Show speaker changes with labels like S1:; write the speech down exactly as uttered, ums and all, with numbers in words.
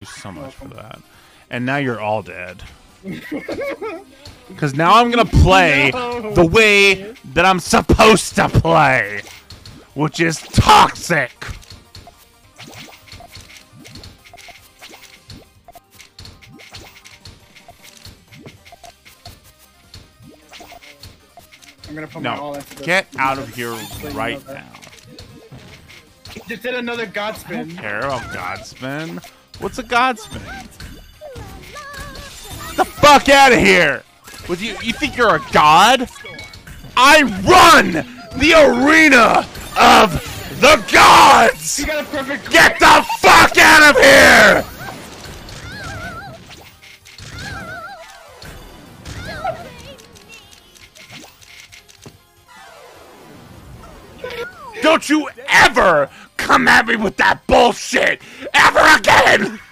S1: so much for that. And now you're all dead. Because now I'm gonna play no. the way that I'm supposed to play, which is toxic.
S2: I'm gonna put
S1: no,
S2: my all into this.
S1: Get out of here right another. now.
S2: Just did another god spin.
S1: I don't care about god spin. What's a god spin? Get the fuck out of here! With you, you think you're a god? I run the arena of the gods!
S2: You got a perfect.
S1: Get the fuck out of here! Don't you ever come at me with that bullshit ever again!